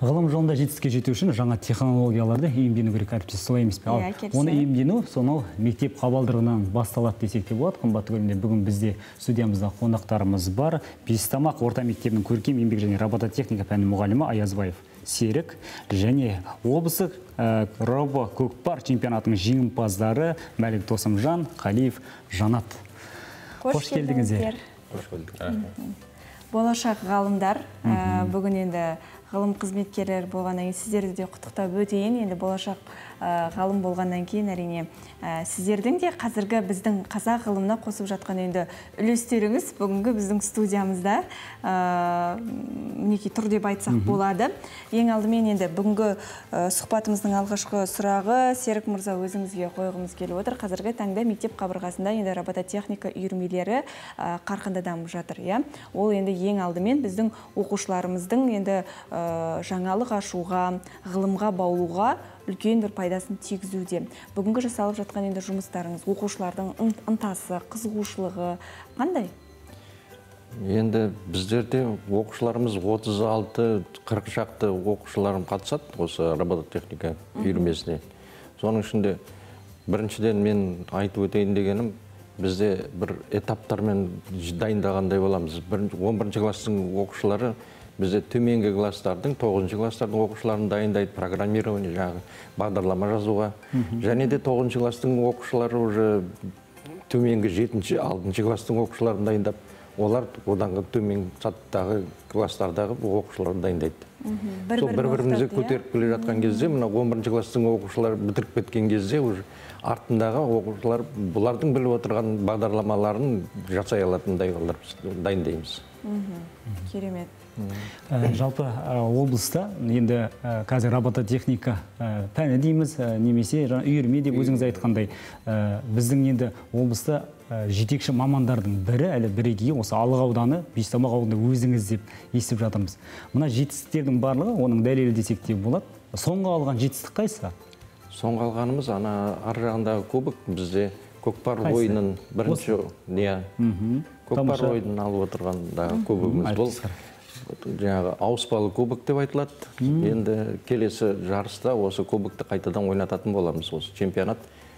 Ғылым жолында жетістікке жету үшін жаңа технологияларды иемдену керек, әріптес, солай емес пе? Оны иемдену сонау мектеп қабалдырығынан басталады десек те болады. Қымбатты көрермендер, бүгін бізде студиямызда қонақтарымыз бар. Бестамақ орта мектебінің көркем еңбек және робототехника пәні мұғалімі Аязбаев Серік және облыстық робо көкпар чемпионатының жеңімпаздары Мәлік Тосымжан, Қалиев Жанат. Қош келдіңіздер. Болашақ ғалымдар, бүгін енді ғылым қызметкерлер болғаннан кейін сіздерді де құттықтап өтейін. Енді болашақ ғалым болғаннан кейін әрине сіздердің де қазіргі біздің қазақ ғылымына қосып жатқан енді үлестеріңіз бүгінгі біздің студиямызда мінекей тұр деп айтсақ болады. Ең алдымен енді бүгінгі сұхбатымыздың алғашқы сұрағы Серік мырза өзіңізге қойғымыз келіп отыр. Қазіргі таңда мектеп қабырғасында енді робототехника үйірмелері қарқынды дамып жатыр, иә. Ол енді ең алдымен біздің оқушыларымыздың енді жаңалық ашуға, ғылымға баулуға үлкен бір пайдасын тигізуде. Бүгінгі жасалып жатқан енді жұмыстарыңыз, оқушылардың ынтасы, қызығушылығы қандай? Енді біздерде оқушыларымыз 36-40 шақты оқушыларым қатысады осы робототехника үйірмесіне. Соның ішінде біріншіден мен айтып өтейін дегенім, бізде бір этаптармен дайындағандай боламыз. 11 класстың оқушылары бізде төменгі класстардың, 9 класстардың оқушыларын дайындайды программирование, жаңағы бағдарлама жазуға. Және де 9 класстың оқушылары уже төменгі 7-6 класстың оқушыларын дайындап, олар оданғы төмен саттағы класстардағы оқушыларын дайындайды. Сол бір-бірімізге көтеріп келе жатқан кезде, мына 11 класстың оқушылары бітіріп кеткен кезде, уже артындағы оқушылар бұлардың біліп отырған бағдарламаларын жасай алатындай дайындаймыз. Керемет. Жалпы облыста енді қазір робототехника пәні дейміз, немесе үйірме деп өзіңіз айтқандай, біздің енді облыста жетекші мамандардың бірі, әлі бірегейі осы Алға ауданы, Бестамақ ауданында өзіңіз деп естіп жатырмыз. Мына жетістіктердің барлығы, оның дәлелі десек те болады. Соңғы алған жетістік қайсы? Соңғы алғанымыз ана ар жағындағы кубок, бізде көкпар ойынын бірінші, көкпар ойынын алып отырғандағы кубогымыз бұл. Жаңағы ауыспалы кубок деп айтылады. Енді келесі жарыста осы кубокты қайтадан ойнататын боламыз. Осы чемпионат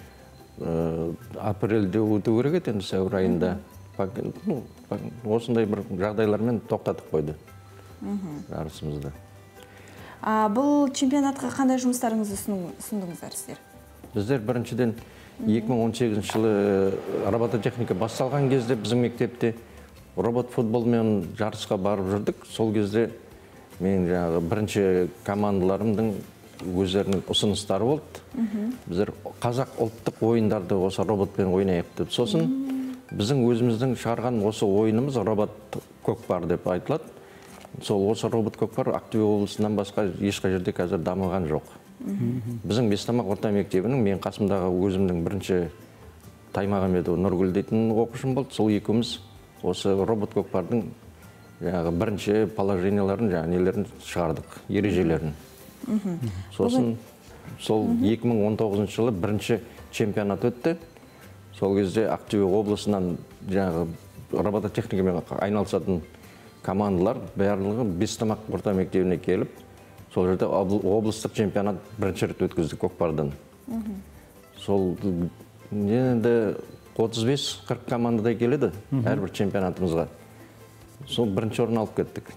апрельде өту керек еді, енді сәуір айында. Осындай бір жағдайлармен тоқтатып қойды жарысымызды. Бұл чемпионатқа қандай жұмыстарыңызды ұсындыңыздар сіздер? Біздер біріншіден 2018 жылы робототехника басталған кезде біздің мектепте робот футболмен жарысқа барып жүрдік. Сол кезде мен жаңағы бірінші командаларымның өздерінің ұсыныстары болды. Біздер қазақ ұлттық ойындарды осы роботпен ойнайық деп. Сосын біздің өзіміздің шығарған осы ойынымыз робот көкпар деп айтылады. Сол осы робот көкпар Ақтөбе облысынан басқа ешқай жерде қазір дамыған жоқ. Біздің Бестамақ орта мектебінің мен қасымдағы өзімнің бірінші Таймағамбетова Нұргүл дейтін оқушым болды. Сол екеуміз осы робот көкпардың бірінші положенияларын, нелерін шығардық, ережелерін. Сосын сол 2019 жылы бірінші чемпионат өтті. Сол кезде Ақтөбе облысынан робототехникамен айналысатын командалар барлығы Бестамақ орта мектебіне келіп, сол жерде облыстық чемпионат бірінші рет өткізді көкпардан. Сол енді 35-40 командадай келеді әрбір чемпионатымызға. Сол бірінші орын алып кеттік.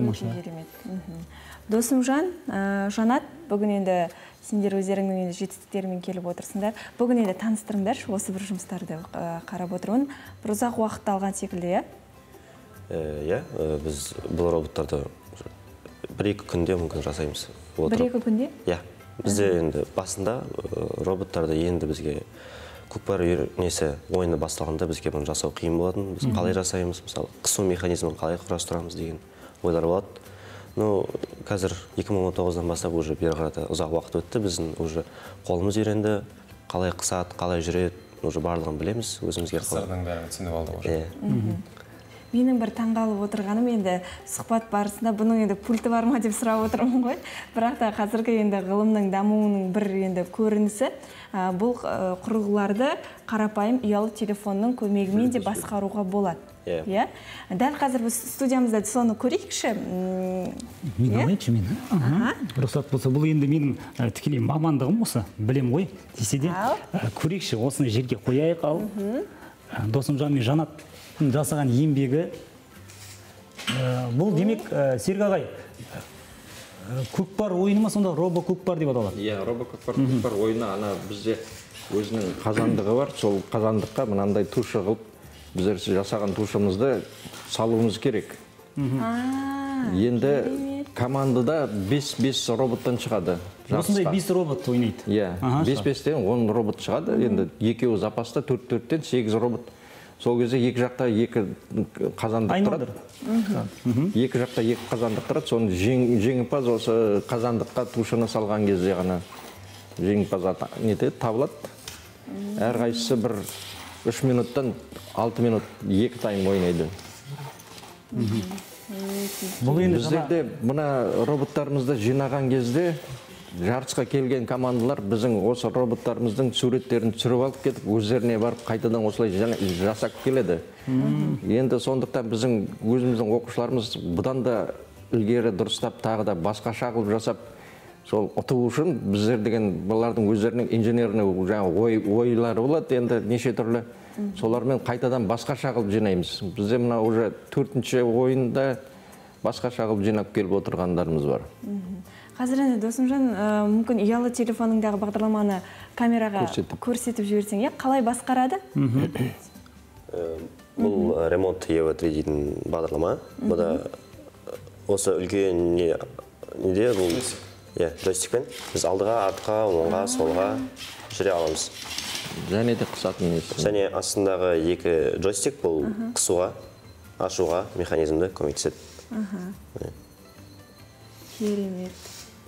Досымжан, Жанат, бүгін енді сендер өздеріңнің жетістіктерімен келіп отырсыңдар. Бүгін енді таныстырыңдаршы осы бір жұмыстарды қарап отырмын. Бір ұзақ уақытты алған секілді, иә? Иә, біз бұл роботтарды 1-2 күнде мүмкін жасаймыз. 1-2 күнде? Иә, бізде енді басында роботтарды енді бізге көкпар үйірмесі ойыны басталғанда бізге бұны жасау қиын болатын. Біз қалай жасаймыз, мысалы, қысу механизмін қалай құрастырамыз деген ойлар болады. Қазір 2019-дан бастап уже бері қарата ұзақ уақыт өтті. Біздің уже қолымыз үйренді, қалай қысады, қалай жүреді, уже барлығын білеміз, өзімізге қалай. Қысырдың бәрін түсініп алды ғой. Менің бір таңғалып отырғаным енді сұхбат барысында бұның енді пульті бар ма деп сұрап отырмын ғой. Бірақ та қазіргі енді ғылымның дамуының бір енді көрінісі бұл құрылғыларды қарапайым ұялы телефонның көмегімен де басқаруға болады. Иә. Дәл қазір біз студиямызда соны көрейікші. Мен алайыншы мен. Рұқсат болса, бұл енді менің тікелей мамандығым осы, білем ғой. Десе де көрейікші, осыны жерге қояйық ал. Досымжан мен Жанат жасаған еңбегі. Бұл демек Серік ағай, көкпар ойыны ма, сонда робо-көкпар деп аталады? Иә, робо-көкпар ойыны ана бізде өзінің қазандығы бар. Сол қазандыққа мынандай тушы қылып, біздер жасаған тушымызды салуымыз керек. Енді командада 5 роботтан шығады. Осындай 5 робот ойнайды? Иә, 5-5-тен 10 робот шығады. Енді екеуі запаста 4-4-тен 8 робот. Сол кезде екі жақта екі қазандық тұрады. Екі жақта екі қазандық тұрады. Соны жеңімпаз осы қазандыққа тушыны салған кезде ғана жеңімпаз табылады. Әрқайсысы бір 3 минуттан 6 минут 2 тайм ойнайды. Біздерде мұна роботтарымызды жинаған кезде жарысқа келген командалар біздің осы роботтарымыздың суреттерін түсіріп алып кетіп, өздеріне барып қайтадан осылай жасап келеді. Енді сондықтан біздің өзіміздің оқушыларымыз бұдан да ілгері дұрыстап тағы да басқаша қылып жасап, сол ұту үшін біздер деген бұлардың өздерінің инженерный ойлары болады, енді неше түрлі. Солармен қайтадан басқаша қылып жинаймыз. Бізде мына уже 4-ші ойында басқаша қылып жинап келіп отырғандарымыз бар. Қазір енді Досымжан, мүмкін ұялы телефоныңдағы бағдарламаны камераға көрсетіп жіберсең, қалай басқарады? Бұл ремонт EV3 дейтін бағдарлама. Бұл да осы үлкен неде бұл джойстикпен біз алдыға, артқа, оңға, солға жүре аламыз. Және де қысатын несі. Және астындағы екі джойстик бұл қысуға, ашуға механизмді көмектеседі. Керемет.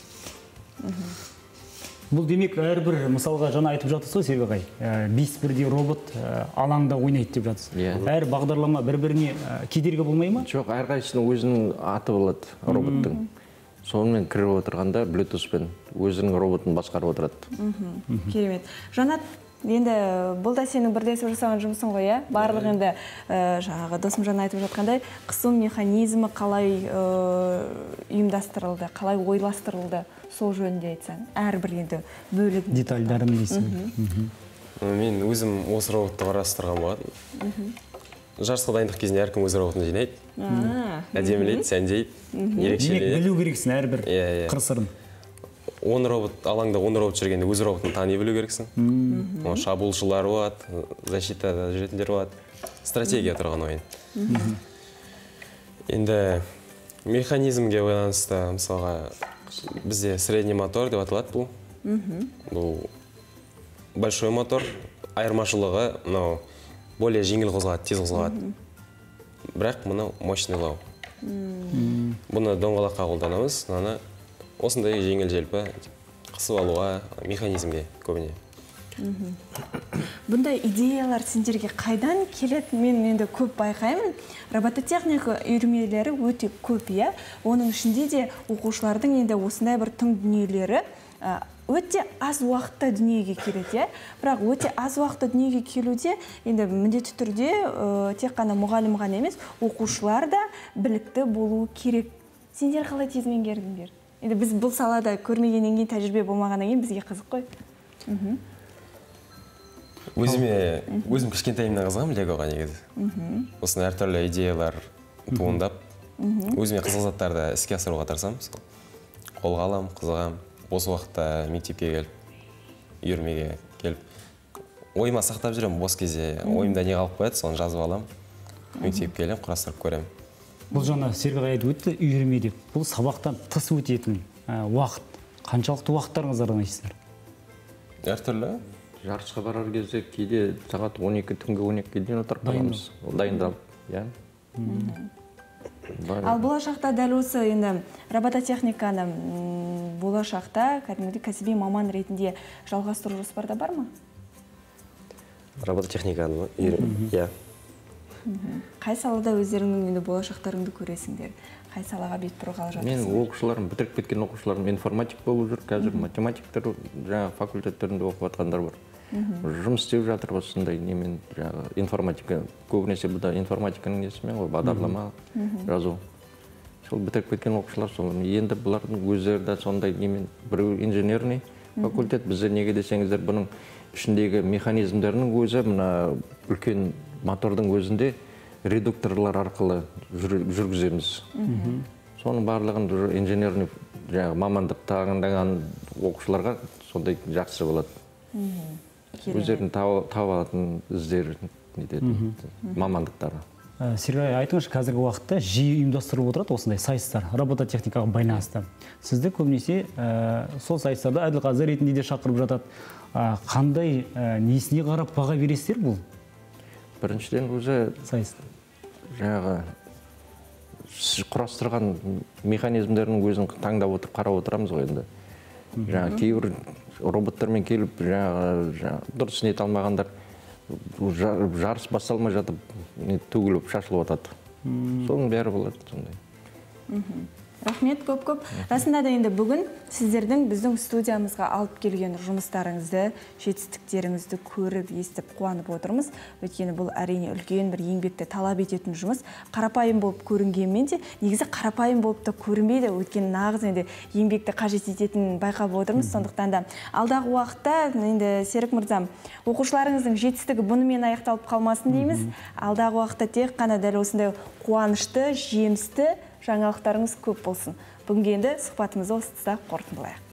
Бұл демек әрбір мысалға жаңа айтып жатырсыз ғой, Серік ағай, 5 бірдей робот алаңда ойнайды деп жатырсыз. Әр бағдарлама бір-біріне кедергі болмай ма? Жоқ, әрқайсының өзінің аты болады роботтың. Сонымен кіріп отырғанда Bluetooth-пен өзінің роботын басқарып отырады. Керемет. Жанат, енді бұл да сенің бірлесіп жасаған жұмысың ғой, барлық енді жаңағы Досымжан айтып жатқандай қысу механизмі қалай ұйымдастырылды, қалай ойластырылды, сол жөнінде айтсаң, әрбір енді бөлік детальдарын дейсің. Мен өзім осы роботты қарастырған болатын. Жарысқа дайындық кезінде әркім өз роботын жинайды. Әдемілейді, сәндейді, ерекшелейді. Демек білу керексің әрбір қыр-сырын. 10 робот, алаңда 10 робот жүргенде өз роботын тани білу керексің. Шабуылшылар болады, защитада жүретіндер болады. Стратегия тұрған ойын. Енді механизмге байланысты, мысалға, бізде средний мотор деп аталады бұл. Бұл большой мотор, айырмашылығы, более жеңіл қозғалады, тез қозғалады. Бірақ мұны мощныйлау. Бұны доңғалаққа қолданамыз, осындай жеңіл желпі қысып алуға механизмге көбіне. Бұндай идеялар сендерге қайдан келеді? Мен енді көп байқаймын. Робототехника үйірмелері өте көп, оның ішінде де оқушылардың енді осындай бір тың дүниелері өте аз уақытта дүниеге келеді. Бірақ өте аз уақытта дүниеге келуде енді міндетті түрде тек қана мұғалім ғана емес, оқушылар да білікті болуы керек. Сендер қалай тез меңгердіңдер? Енді біз бұл салада көрмегеннен кейін, тәжірибе болмағаннан кейін бізге қызық қой. Өзім кішкентайымнан қызығам легоға негізі. Осыны әртүрлі идеялар туындап, өзіме қызық заттарды іске асыруға тырысам. Қолға алам, қызығам. Осы уақытта мектепке келіп, үйірмеге келіп, ойыма сақтап жүрем, бос кезде ойымда не қалып қояды, соны жазып алам. Мектепке келем, құрастырып көрем. Бұл жаңа Серік ағай өтті үйірме деп. Бұл сабақтан тыс өтетін уақыт. Қаншалықты уақыттарыңыздар арнайсыздар? Әртүрлі. Жарысқа барар кезде кейде сағат 12 түнгі 12-ге дейін отырып қаламыз. Дайындалып, Ал болашақта дәл осы енді робототехниканы болашақта кәдімгідей кәсіби маман ретінде жалғастыру жоспарда бар ма? Робототехниканы ма? Қай салада өздеріңнің енді болашақтарыңды көресіңдер? Қай салаға бет бұрғалы жатырсың? Мен оқушыларым, бітіріп кеткен оқушыларым информатик болып жүр, қазір математиктер жаңағы факультеттерінде оқып жатқандар бар. Жұмыс істеп жатыр осындай немен, жаңағы информатика, көбінесе бұда информатиканың несімен ғой, бағдарлама жазу. Сол бітіріп кеткен оқушылар сол. Енді бұлардың өздері де сондай немен, біреу инженерный факультет, бізде неге десеңіздер, бұның ішіндегі механизмдерінің өзі, мына үлкен мотордың өзінде редукторлар арқылы жүргіземіз. Соның барлығын инженерный мамандық тағайындаған оқушыларға сондай жақсы болады. Өздерін таба алатын іздер мамандықтары. Сергей, айтыңызшы, қазіргі уақытта жиі ұйымдастырылып отырады осындай сайыстар, робототехникаға байланысты. Сізді көбінесе сол сайыстарда әділқазы ретінде де шақырып жатады. Қандай несіне қарап баға бересіздер бұл? Біріншіден өзі жаңағы құрастырған механизмдерінің өзін таңдап отырып қарап отырамыз ғой енді. Жаңағы кейбір роботтармен келіп дұрыс нете алмағандар жарыс басталмай жатып төгіліп шашылып жатады. Соның бәрі болады сондай. Рахмет көп-көп. Расында да енді бүгін сіздердің біздің студиямызға алып келген жұмыстарыңызды, жетістіктеріңізді көріп, естіп қуанып отырмыз. Өйткені бұл әрине үлкен бір еңбекті талап ететін жұмыс. Қарапайым болып көрінгенмен де, негізі қарапайым болып та көрінбейді. Өйткені нағыз енді еңбекті қажет ететінін байқап отырмыз. Сондықтан да алдағы уақытта енді Серік мырзам, оқушыларыңыздың жетістігі бұнымен аяқталып қалмасын дейміз. Алдағы уақытта тек қана дәл осындай қуанышты, жемісті жаңалықтарыңыз көп болсын. Бүгінгі енді сұхбатымызды осы тұста қорытындылайық.